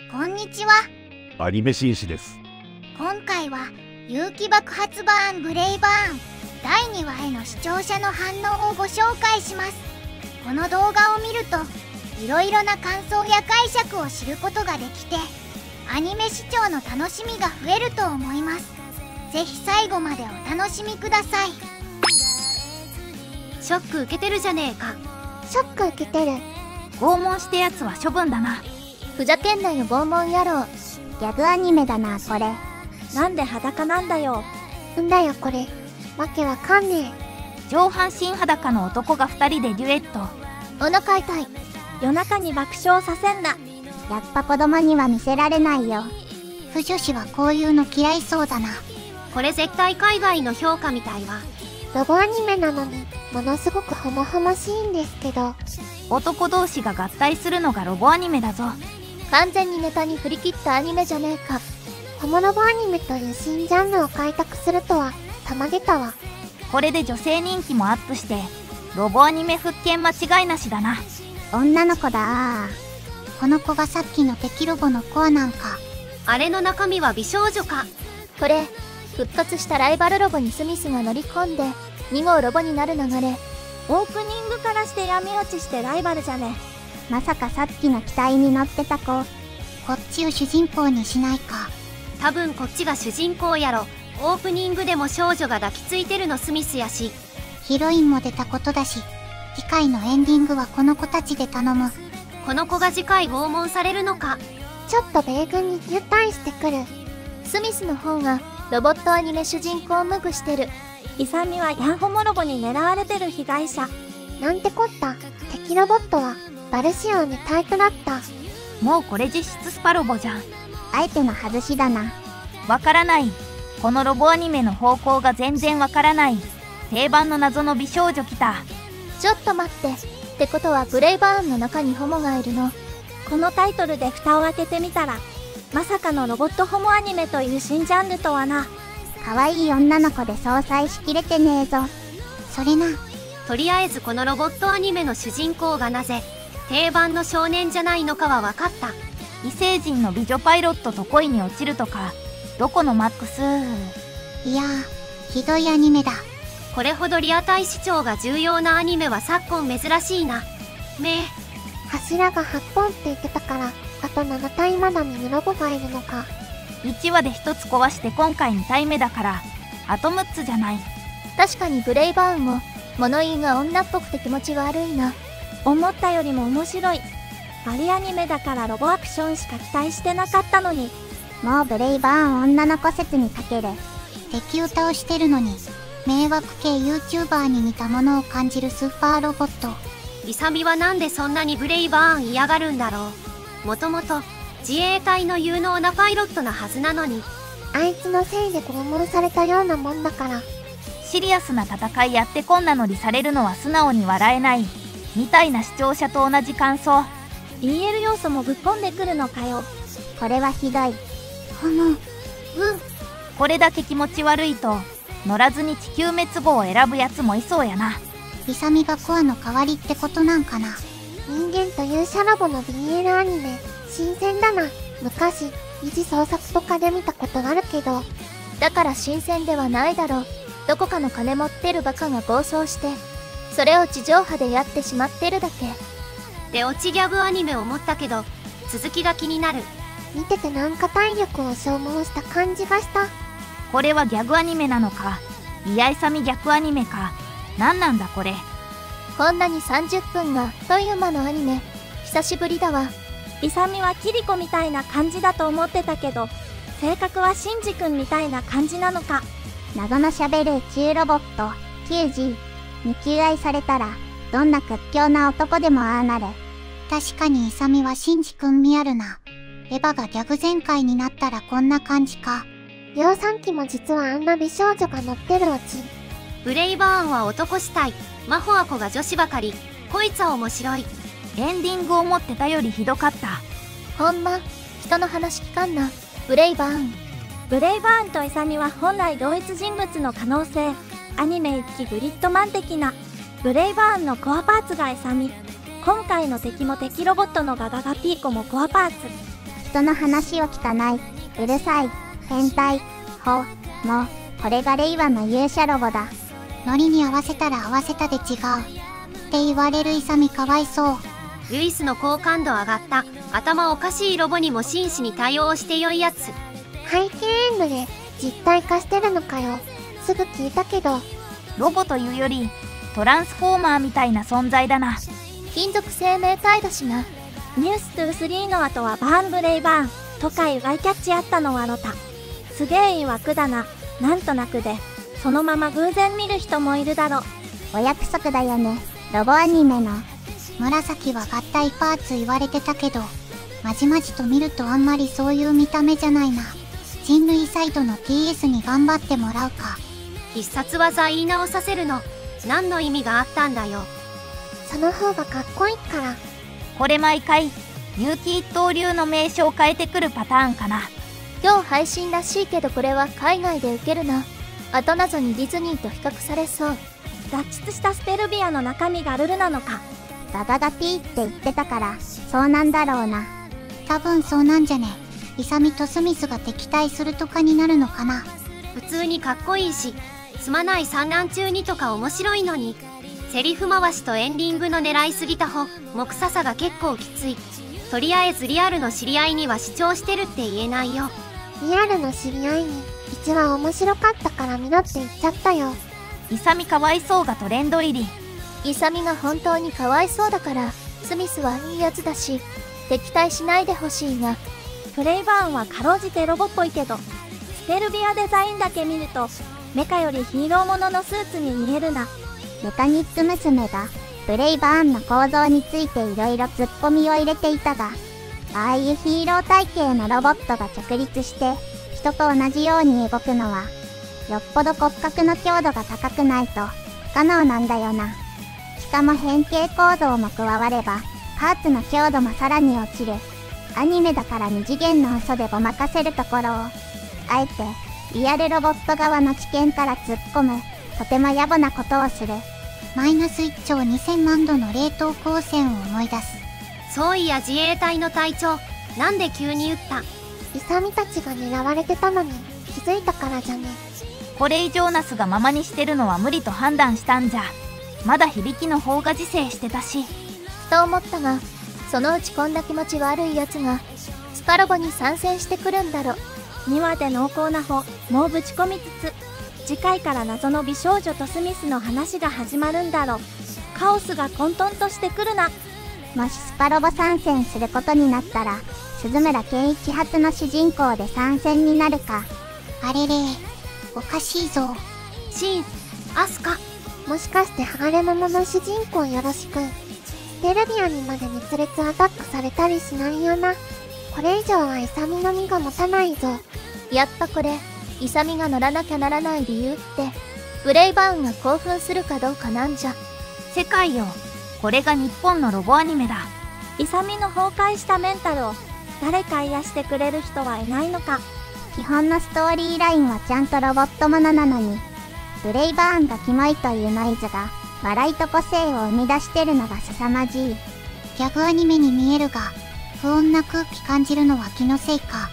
こんにちは。 アニメ紳士です。 今回は勇気爆発バーンブレイバーン第2話への視聴者の反応をご紹介します。この動画を見るといろいろな感想や解釈を知ることができて、アニメ視聴の楽しみが増えると思います。ぜひ最後までお楽しみください。 ショック受けてるじゃねえか。 ショック受けてる。 拷問してやつは処分だな。 ふざけんなよ拷問野郎。ギャグアニメだなこれ。 なんで裸なんだよ。 んだよこれ。わけわかんねえ。上半身裸の男が2人でデュエット。 お腹痛い。 夜中に爆笑させんな。 やっぱ子供には見せられないよ。 腐女子はこういうの嫌いそうだな。 これ絶対海外の評価みたいわ。 ロボアニメなのにものすごくホモホモしいんですけど。 男同士が合体するのがロボアニメだぞ。 完全にネタに振り切ったアニメじゃねえか。ホモロボアニメという新ジャンルを開拓するとはたまげたわ。 これで女性人気もアップしてロボアニメ復権間違いなしだな。 女の子だ。 この子がさっきの敵ロボのコアなんか。 あれの中身は美少女か。 これ復活したライバルロボにスミスが乗り込んで2号ロボになる流れ。 オープニングからして闇落ちしてライバルじゃね。 まさかさっきの機体に乗ってた子。 こっちを主人公にしないか。 多分こっちが主人公やろ。オープニングでも少女が抱きついてるのスミスやし、 ヒロインも出たことだし、次回のエンディングはこの子たちで頼む。 この子が次回拷問されるのか。 ちょっと米軍に入隊してくる。スミスの方がロボットアニメ主人公ムグしてる。 イサミはヤンホモロボに狙われてる被害者。 なんてこった。敵ロボットはバルシオンにタイプだった。 もうこれ実質スパロボじゃん。 あえての外しだな。 わからない。このロボアニメの方向が全然わからない。定番の謎の美少女来た。 ちょっと待って。ってことはブレイバーンの中にホモがいるの。 このタイトルで蓋を開けてみたら、まさかのロボットホモアニメという新ジャンルとはな。 可愛い女の子で相殺しきれてねえぞ。 それな。 とりあえずこのロボットアニメの主人公がなぜ定番の少年じゃないのかは分かった。異星人の美女パイロットと恋に落ちるとか、どこのマックス。 いやー、ひどいアニメだ。 これほどリアタイ視聴が重要なアニメは昨今珍しいな。 柱が8本って言ってたから、あと7体まだミニロボがいるのか。 1話で1つ壊して今回2体目だから、あと6つじゃない。 確かにブレイバーンも物言いが女っぽくて気持ちが悪いな。 思ったよりも面白い。バリアニメだからロボアクションしか期待してなかったのに。 もうブレイバーン女の子説にかける。 敵を倒してるのに迷惑系 YouTuber に似たものを感じるスーパーロボット。 イサミはなんでそんなにブレイバーン嫌がるんだろう。もともと自衛隊の有能なパイロットなはずなのに。 あいつのせいで拷問されたようなもんだから。 シリアスな戦いやってこんなのにされるのは素直に笑えない。みたいな視聴者と同じ感想。 BL 要素もぶっ込んでくるのかよ。 これはひどい。 これだけ気持ち悪いと乗らずに地球滅亡を選ぶやつもいそうやな。 イサミがコアの代わりってことなんかな。 人間と勇者ラボの BL アニメ新鮮だな。昔二次創作とかで見たことあるけど。だから新鮮ではないだろう。どこかの金持ってるバカが暴走してそれを地上波でやってしまってるだけ。 でオチギャグアニメを思ったけど続きが気になる。 見ててなんか体力を消耗した感じがした。 これはギャグアニメなのかリアイサミ逆アニメか何なんだこれ。 こんなに30分があっという間のアニメ久しぶりだわ。 イサミはキリコみたいな感じだと思ってたけど、性格はシンジ君みたいな感じなのか。 謎のしゃべる宇宙ロボット 9G に求愛されたらどんな屈強な男でもああなる。 確かにイサミはシンジ君味あるな。エヴァがギャグ全開になったらこんな感じか。 量産機も実はあんな美少女が乗ってるオチ。 ブレイバーンは男主体、マホアコが女子ばかり。こいつは面白い。エンディングを思ってたよりひどかった。 ほんま人の話聞かんな。ブレイバーン。 ブレイバーンとイサミは本来同一人物の可能性。アニメ一期グリッドマン的な。ブレイバーンのコアパーツがイサミ。今回の敵も敵ロボットのガガガピーコもコアパーツ。 人の話を聞かない、うるさい、変態、もう、これが令和の勇者ロボだ。 ノリに合わせたら合わせたで違う。って言われる勇かわいそう。 ルイスの好感度上がった。頭おかしいロボにも真摯に対応してよいやつ。 ハイキエンドで実体化してるのかよ。すぐ聞いたけど。 ロボというよりトランスフォーマーみたいな存在だな。 金属生命体だしな。 ニュース2-3の後はバーンブレイバーンとかいうアイキャッチあったのはロタ。すげえ曰くだな。なんとなくでそのまま偶然見る人もいるだろ。 お約束だよね、ロボアニメの。 紫は合体パーツ言われてたけど、まじまじと見るとあんまりそういう見た目じゃないな。人類サイドの TS に頑張ってもらうか。 必殺技言い直させるの何の意味があったんだよ。 その方がかっこいいから。 これ毎回結城一刀流の名称を変えてくるパターンかな。 今日配信らしいけどこれは海外で受けるな。後謎にディズニーと比較されそう。 脱出したスペルビアの中身がルルなのか。 ガガガピーって言ってたからそうなんだろうな。 多分そうなんじゃね。イサミとスミスが敵対するとかになるのかな。 普通にかっこいいし、すまない産卵中にとか面白いのに、セリフ回しとエンディングの狙いすぎた方、も臭さが結構きつい。とりあえずリアルの知り合いには視聴してるって言えないよ。 リアルの知り合いに1話面白かったから見ろって言っちゃったよ。 イサミかわいそうがトレンド入り。 イサミが本当にかわいそうだから、スミスはいいやつだし、敵対しないでほしいが。 プレイバーンはかろうじてロボっぽいけど、スペルビアデザインだけ見ると、メカよりヒーローもののスーツに見えるな。 メカニック娘がブレイバーンの構造についていろいろツッコミを入れていたが、ああいうヒーロー体型のロボットが直立して人と同じように動くのは、よっぽど骨格の強度が高くないと不可能なんだよな。しかも変形構造も加わればパーツの強度もさらに落ちる。アニメだから二次元の嘘でごまかせるところを、あえてリアルロボット側の知見から突っ込むとても野暮なことをする。 マイナス1兆2000万度の冷凍光線を思い出す。 そういや自衛隊の隊長、なんで急に撃った？ イサミたちが狙われてたのに気づいたからじゃね。 これ以上ナスがままにしてるのは無理と判断したんじゃ。まだ響きの方が自制してたし。 と思ったが、そのうちこんな気持ち悪いやつがスパロボに参戦してくるんだろ。 2話で濃厚な方もうぶち込みつつ、次回から謎の美少女とスミスの話が始まるんだろ。カオスが混沌としてくるな。 もしスパロボ参戦することになったら、鈴村健一初の主人公で参戦になるか。 あれれ、おかしいぞ。 シン、アスカ、 もしかしてハーレムモの主人公よろしく。ステルビアにまで熱烈アタックされたりしないよな。これ以上はイサミの身が持たないぞ。 やっぱこれ、イサミが乗らなきゃならない理由って、ブレイバーンが興奮するかどうかなんじゃ。 世界よ、これが日本のロボアニメだ。イサミの崩壊したメンタルを誰か癒してくれる人はいないのか。 基本のストーリーラインはちゃんとロボットものなのに、ブレイバーンがキモいというノイズが笑いと個性を生み出してるのが凄まじい。 ギャグアニメに見えるが、不穏な空気感じるのは気のせいか。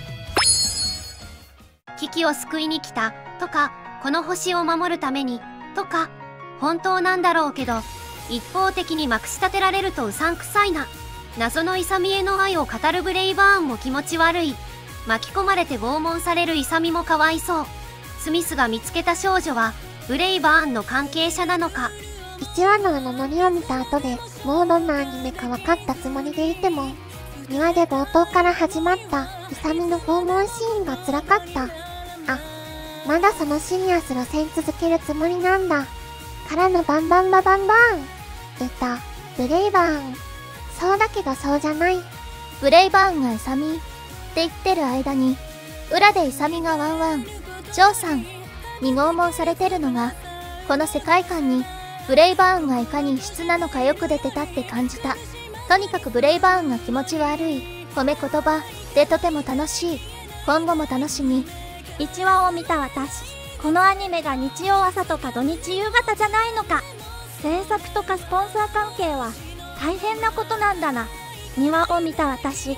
危機を救いに来たとか、この星を守るためにとか、本当なんだろうけど、一方的にまくし立てられるとうさんくさいな。謎のイサミへの愛を語るブレイバーンも気持ち悪い。巻き込まれて拷問されるイサミもかわいそう。スミスが見つけた少女はブレイバーンの関係者なのか。 1話のノリを見た後でもうどんなアニメか分かったつもりでいても、2話で冒頭から始まったイサミの訪問シーンが辛かった。あ、まだそのシリアス路線続けるつもりなんだ。からのバンバンババンバーン。歌、ブレイバーン。そうだけどそうじゃない。 ブレイバーンがイサミって言ってる間に、裏でイサミがワンワン、ジョーさんに拷問されてるのが、この世界観にブレイバーンがいかに異質なのかよく出てたって感じた。とにかくブレイバーンが気持ち悪い、褒め言葉でとても楽しい。今後も楽しみ。 1話を見た私、このアニメが日曜朝とか土日夕方じゃないのか。制作とかスポンサー関係は大変なことなんだな。2話を見た私、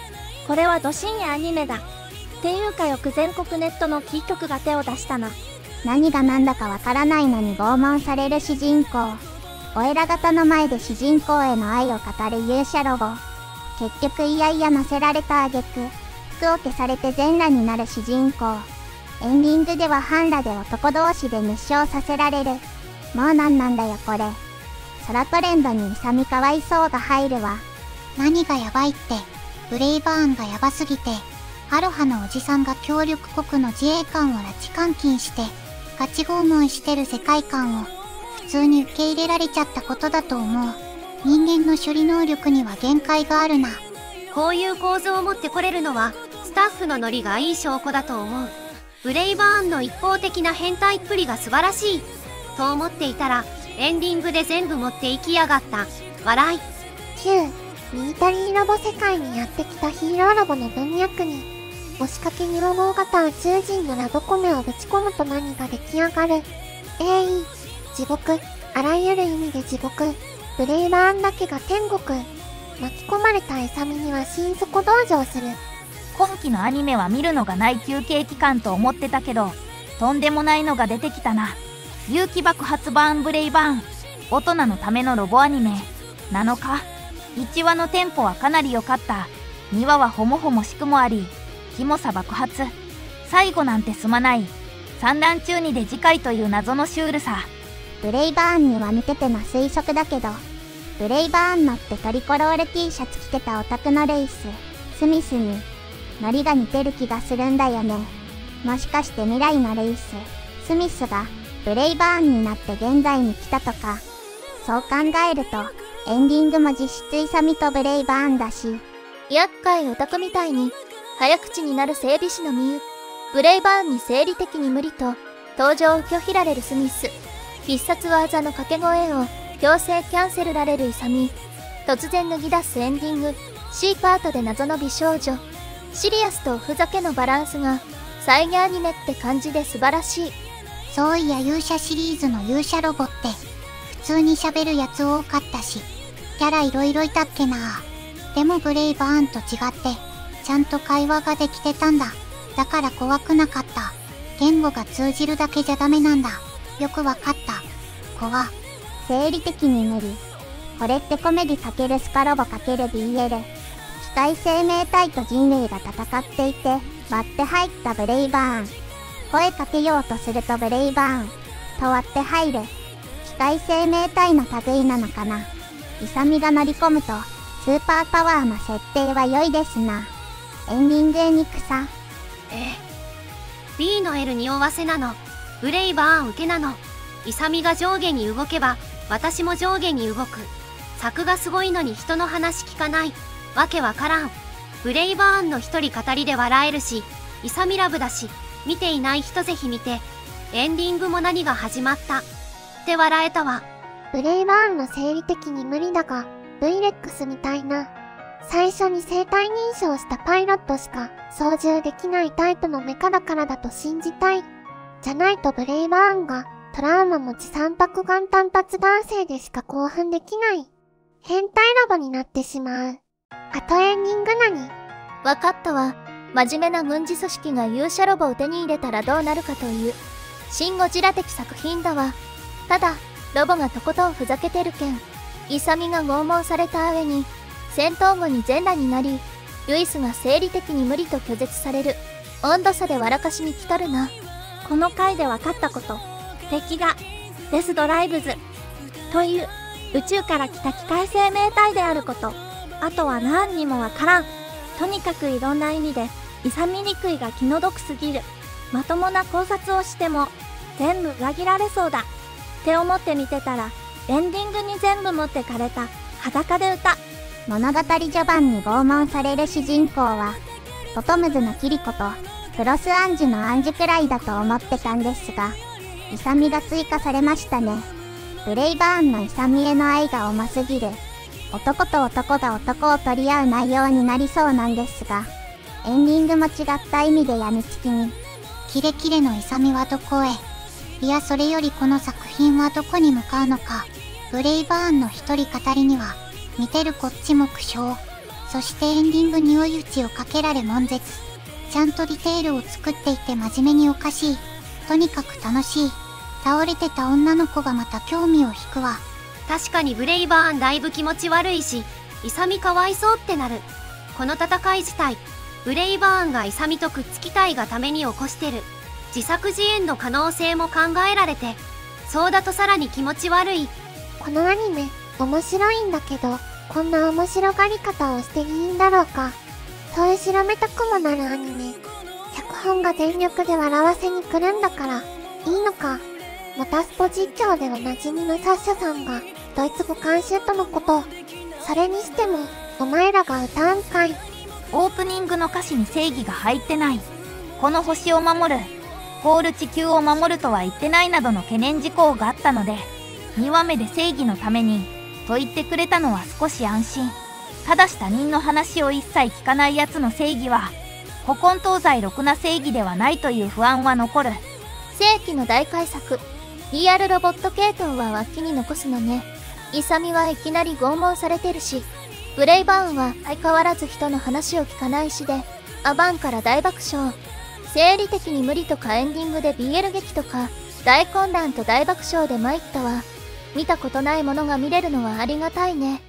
これはド深夜アニメだ。っていうかよく全国ネットのキー局が手を出したな。 何が何だかわからないのに拷問される主人公。お偉方の前で主人公への愛を語る勇者ロボ。結局いやいや乗せられた挙句、服を消されて全裸になる主人公。エンディングでは半裸で男同士で熱唱させられる。もうなんなんだよこれ。空トレンドにイサミかわいそうが入るわ。何がやばいって、ブレイバーンがやばすぎて、アロハのおじさんが協力国の自衛官を拉致監禁して、ガチ拷問してる世界観を、普通に受け入れられちゃったことだと思う。人間の処理能力には限界があるな。 こういう構図を持ってこれるのは、スタッフのノリがいい証拠だと思う。ブレイバーンの一方的な変態っぷりが素晴らしい。と思っていたら、エンディングで全部持っていきやがった。笑い。 9、ミリタリーロボ世界にやってきたヒーローロボの文脈に、押しかけニロボ型宇宙人のラブコメをぶち込むと何が出来上がる。地獄、あらゆる意味で地獄。ブレイバーンだけが天国。巻き込まれたエサミには心底同情する。 今期のアニメは見るのがない休憩期間と思ってたけど、とんでもないのが出てきたな。有機爆発バーンブレイバーン。大人のためのロボアニメ。なのか。1話のテンポはかなり良かった。2話はほもほもしくもあり、キモさ爆発。最後なんてすまない。産卵中にで次回という謎のシュールさ。 ブレイバーンには見てての推測だけど、ブレイバーンのってトリコロール T シャツ着てたオタクのレイス、スミスに、ノリが似てる気がするんだよね。もしかして未来のレイス、スミスがブレイバーンになって現在に来たとか。そう考えると、エンディングも実質イサミとブレイバーンだし。 厄介オタクみたいに、早口になる整備士のミユ。ブレイバーンに生理的に無理と、登場を拒否られるスミス。必殺技の掛け声を強制キャンセルられるイサミ。突然脱ぎ出すエンディング、C パートで謎の美少女。シリアスとふざけのバランスが、再現アニメって感じで素晴らしい。 そういや勇者シリーズの勇者ロボって、普通に喋るやつ多かったし、キャラいろいろいたっけな。でもブレイバーンと違って、ちゃんと会話ができてたんだ。だから怖くなかった。言語が通じるだけじゃダメなんだ。よくわかった。生理的に無理。これってコメディ×スカロボ×BL。機械生命体と人類が戦っていて、割って入ったブレイバーン。声かけようとするとブレイバーン。と割って入る。機械生命体の類なのかな。イサミが乗り込むと、スーパーパワーの設定は良いですな。エンディングに草。 B の L に負わせなの。ブレイバーン受けなの。イサミが上下に動けば、私も上下に動く。作がすごいのに人の話聞かない。わけわからん。ブレイバーンの一人語りで笑えるし、イサミラブだし、見ていない人ぜひ見て。エンディングも何が始まった。って笑えたわ。 ブレイバーンの生理的に無理だが、VREX みたいな。最初に生体認証したパイロットしか操縦できないタイプのメカだからだと信じたい。じゃないとブレイバーンがトラウマ持ち三白眼単発男性でしか興奮できない。変態ロボになってしまう。あとエンディング何？わかったわ。真面目な軍事組織が勇者ロボを手に入れたらどうなるかという、シン・ゴジラ的作品だわ。ただ、ロボがとことんふざけてるけん、イサミが拷問された上に、戦闘後に全裸になり、ルイスが生理的に無理と拒絶される。温度差で笑かしに来とるな。 この回で分かったこと。敵が、デスドライブズ。という、宇宙から来た機械生命体であること。あとは何にもわからん。とにかくいろんな意味で、イサミ憎いが気の毒すぎる。まともな考察をしても、全部裏切られそうだ。って思って見てたら、エンディングに全部持ってかれた、裸で歌。 物語序盤に拷問される主人公は、ボトムズのキリコと、クロスアンジュのアンジュくらいだと思ってたんですが、イサミが追加されましたね。ブレイバーンのイサミへの愛が重すぎる。男と男が男を取り合う内容になりそうなんですが、エンディングも違った意味で病みつきに、キレキレのイサミはどこへ？いやそれよりこの作品はどこに向かうのか。ブレイバーンの一人語りには、見てるこっちも苦笑。 そしてエンディングに追い打ちをかけられ悶絶。ちゃんとディテールを作っていて真面目におかしい。とにかく楽しい。倒れてた女の子がまた興味を引くわ。 確かにブレイバーンだいぶ気持ち悪いし、イサミかわいそうってなる。この戦い自体、ブレイバーンがイサミとくっつきたいがために起こしてる自作自演の可能性も考えられて、そうだとさらに気持ち悪い。 このアニメ、面白いんだけど、こんな面白がり方をしていいんだろうか。そう後ろめたくもなるアニメ。脚本が全力で笑わせに来るんだから、いいのか。モタスポ実況でおなじみのサッシャさんが、ドイツ語監修とのこと。それにしても、お前らが歌うんかい。 オープニングの歌詞に正義が入ってない。この星を守る。ゴール地球を守るとは言ってないなどの懸念事項があったので、2話目で正義のために、と言ってくれたのは少し安心。ただし他人の話を一切聞かない奴の正義は、古今東西ろくな正義ではないという不安は残る。 世紀の大改作、リアルロボット系統は脇に残すのね。イサミはいきなり拷問されてるし、ブレイバーンは相変わらず人の話を聞かないしで、アバンから大爆笑。生理的に無理とかエンディングで BL 劇とか、大混乱と大爆笑で参ったわ。見たことないものが見れるのはありがたいね。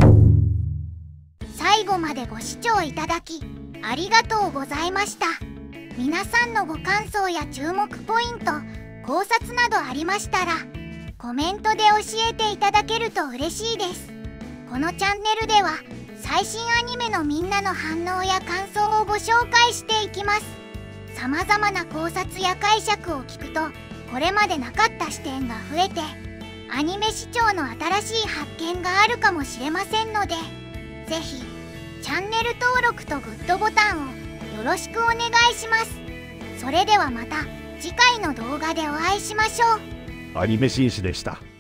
最後までご視聴いただきありがとうございました。皆さんのご感想や注目ポイント、考察などありましたらコメントで教えていただけると嬉しいです。このチャンネルでは最新アニメのみんなの反応や感想をご紹介していきます。様々な考察や解釈を聞くとこれまでなかった視点が増えてアニメ視聴の新しい発見があるかもしれませんので、ぜひチャンネル登録とグッドボタンをよろしくお願いします。それではまた次回の動画でお会いしましょう。 アニメ紳士でした。